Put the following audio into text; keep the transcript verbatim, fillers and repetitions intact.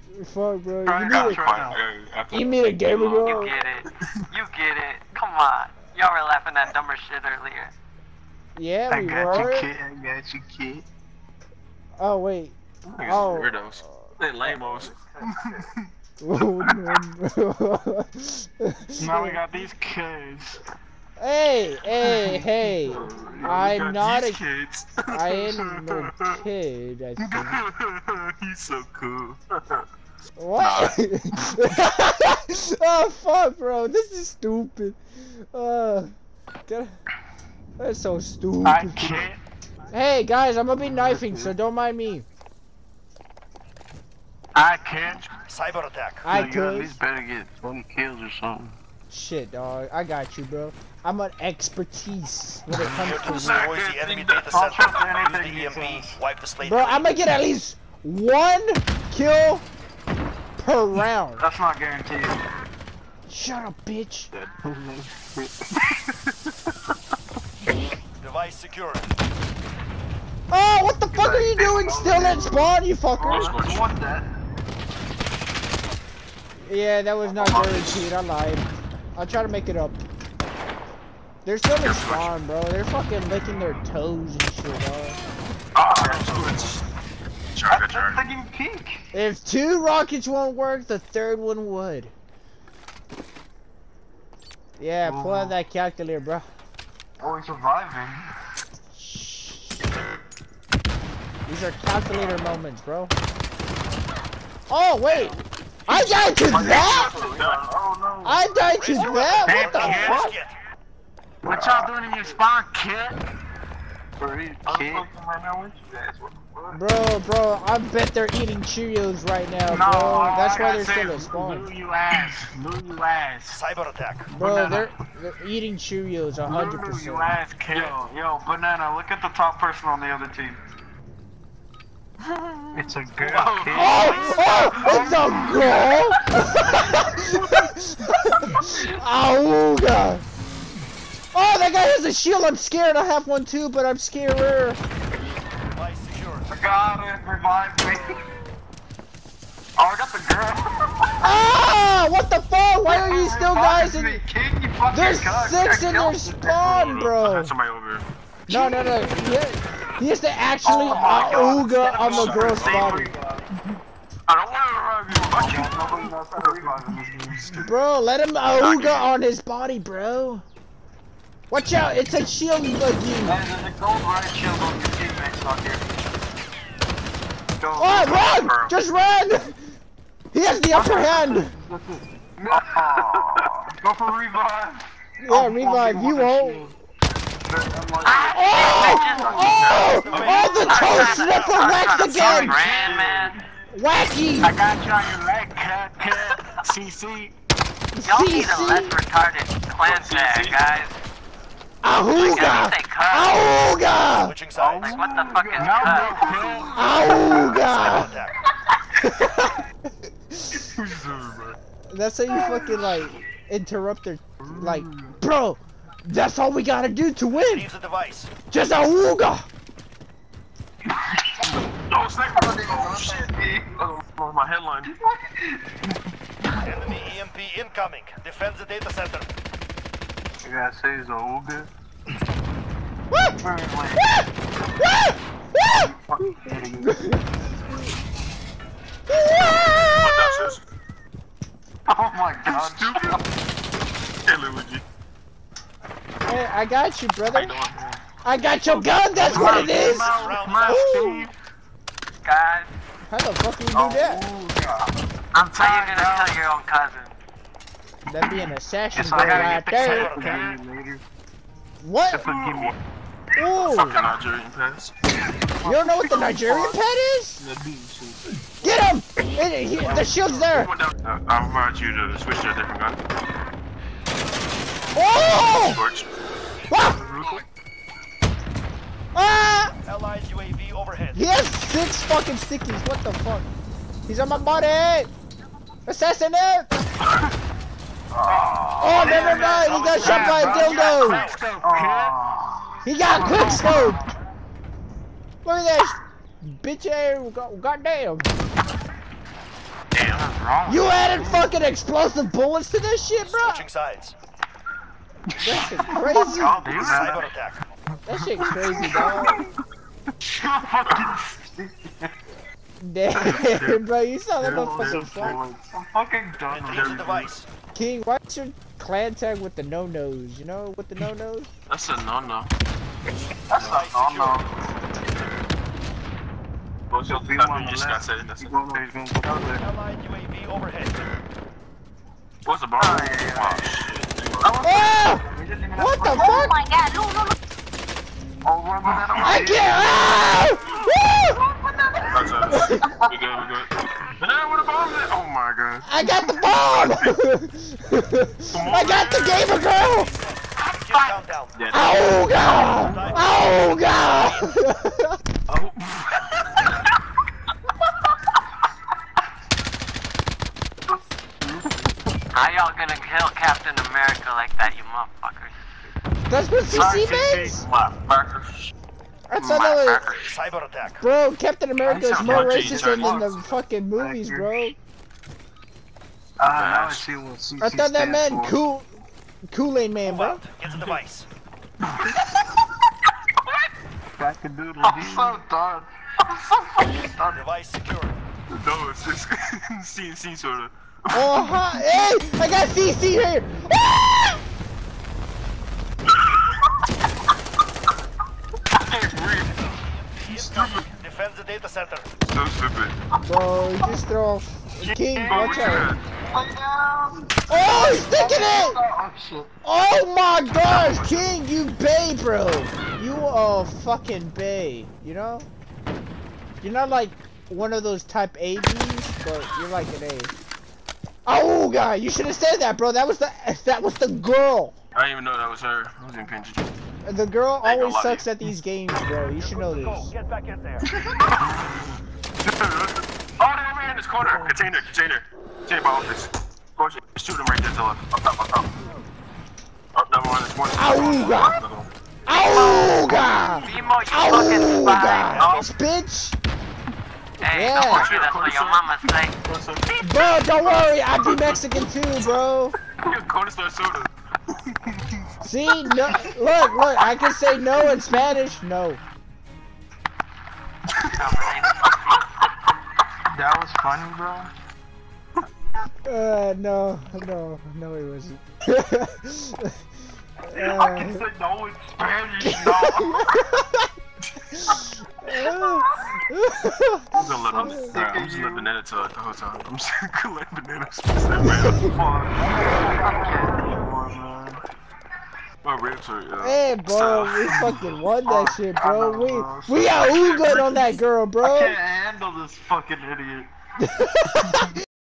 Fuck, bro. Try You it need out, a, try it out. you need a gamer You girl. get it. You get it. Come on. Y'all were laughing at dumber shit earlier. Yeah, I we got were. you, kid. I got you, kid. Oh wait. Niggas Oh. weirdos. They lame-os. Oh, no. Now we got these kids. Hey, hey, hey! We I'm got not these a. kids. I am no kid. I think. He's so cool. What? Oh fuck, bro! This is stupid. Uh, get- that's so stupid. I can't. Hey guys, I'm gonna be knifing, so don't mind me. I can't. Cyber attack. I You at could. least better get twenty kills or something. Shit, dog. I got you, bro. I'm an expertise when it Here to comes to. destroy the enemy data I'll center. trust anything Use the he E M P. says. Wipe the slate. Bro, clean. I'm gonna get at least one kill per round. That's not guaranteed. Shut up, bitch. Device secured. Oh, what the fuck are you doing? Still in spawn, you fucker. Oh, one dead. Yeah, that was not guaranteed. I lied. I'll try to make it up. They're still in spawn, bro. They're fucking licking their toes and shit, dog. Ah, Charger, That's charger. thinking peak. If two rockets won't work, the third one would. Yeah, pull out that calculator, bro. Oh, he's surviving. These are calculator moments, bro. Oh, wait! I died to that?! Oh no. I died to that?! What the Damn, fuck? Kit. What y'all doing in your spawn, kid? For real, I'm kid. fucking right now with you guys. What the fuck? Bro, bro, I bet they're eating Cheerios right now, No, bro. all That's I why gotta they're say still is in spawn. Lou you ass. Lou you ass. Cyber attack. Bro, they're, they're eating Cheerios a hundred Lou you percent. ass, kid. Yo, yo, Banana, look at the top person on the other team. It's a girl, kid. Oh! Oh! It's a girl! Auga! Oh, that guy has a shield! I'm scared! I have one too, but I'm scared. Device secured. I got it, revive me. Oh, I got the girl. Ah! What the fuck? Why are you still guys in? Me, kid, you fucking There's cuck. six I in their killed you. spawn, I bro. had somebody over here. No, no, no. He has, he has to actually Oh my God. auga on the girl's Save body. revive. I don't want to revive you. Nobody knows how to revive in this game. Bro, let him auga on his body, bro. Watch out! It's a shield buggy. There's a gold right shield on your teammates out here. Go, Oh, go, run! bro. Just run! He has the upper hand. Oh, go for revive. Yeah, revive. You won't. Oh! Oh! Oh, the toe slipper whacked again! Grand, man. Wacky! I got you on your leg, cut, cut. C C. Y'all need a C less C! retarded clan tag, guys. Auga! They cut. Auga! Switching sides. Like, what the fuck is Now, cut? Cyber Auga! attack. That's how you fucking like interrupt their like, bro. That's all we gotta do to win. Leave the device. Just auga. No, sniper. Oh, shit. Oh, oh, my headline. Enemy E M P incoming. Defend the data center. You gotta say he's a Ooga. What that says? Oh my god. Stupid. Hey, Luigi. Hey, I got you, How you brother. doing? I got your gun. That's what it is. Woo. Guys, How the fuck do you do Oh, that? Ooga. how I'm you tired gonna now. kill your own cousin? That'd be an assassin Yes, girl I gotta right get the there. cyber attack later. What? Just to give me. Ooh. Fucking Nigerian pass. You don't know what the Nigerian pet is? Get him! It, he, the shield's there. Uh, I'll invite you to switch to a different gun. Oh! Torch. Ah! Ah! Allied U A V overhead. He has six fucking stickies. What the fuck? He's on my body. Assassinate! Oh, never mind. He got shot by a dildo. Oh. He got quick scope. Look at that bitch ass. God- Goddamn. Damn, wrong? You added fucking explosive bullets to this shit, bro? Switching sides. That shit crazy. Oh, dude, Cyber man. attack. That shit crazy, dog. Damn, bro, you sound like a fucking fuck. I'm fucking done with Retrieve the everything. device. King, what's your clan tag with the no-nos? You know, with the no-nos? That's a no-no. That's Device not no, no. What's your Be you one on the just got left. said that's You it. go there, he's gonna go down there. Allied U A V overhead. What's the bar? Oh, yeah, yeah, Oh, yeah. shit. Oh! We didn't even What have the to- fuck? my god, no, no, no. Oh, run with that on I my can't! Ah! Woo! That's it. We good, we good. Yeah, where the bomb at? Oh my god. I got the bomb! I got the gamer girl! Kill countdown. Yeah. Oh god! Oh god! Oh. How y'all gonna kill Captain America like that, you motherfuckers? That's what C C means? Motherfuckers. That's another. Cyber attack. Bro, Captain America is more Fuck you, racist Charlie. than in the fucking movies, bro. Ah, now I see what C C I thought that stands meant for. cool. Kool-Aid Man, Move bro. out. Get the device. Cock-a-doodle-doo. I'm so done. I'm so fucking done. Device secured. No, it's just C N C sort of. Oh, hi. Hey, I got C C here. Ah! I can't breathe. Incoming. Defend the data center. So stupid. Bro, you just throw off. King, Oh, watch what you out. had? Oh, he's sticking it! Oh, shit. Oh my gosh, King, you bae, bro. You a fucking bae, you know? You're not like one of those type A Bs, but you're like an A. Oh god, you should have said that, bro. That was the that was the girl. I didn't even know that was her. I wasn't paying attention. The girl I ain't gonna always lie. sucks at these games, bro. You should know Go. this. Get back in there. Oh, they're over here in this corner. Container, container. Container by office. Go shoot, shoot him right there, Zilla. Up top, up top. Oh, number one, there's one. Ow, God. Oh god! Bimo, you Oh fucking spy. god! Bitch! Hey, Yeah. don't worry, that's what your mama say. Bro, don't worry, I be Mexican too, bro. You're corner store soda. See, no, look, look, I can say no in Spanish. No. That was funny, bro. Uh, no, no, no, it wasn't. I can say no in Spanish, no. I'm gonna let him. I'm sick Alright, I'm of just you. letting banana to it the whole time. I'm just collecting bananas. My ribs hurt, yeah. Hey, bro, So- we fucking won that shit, I bro. know, We bro. we got ooh good on that girl, I bro. can't handle this fucking idiot.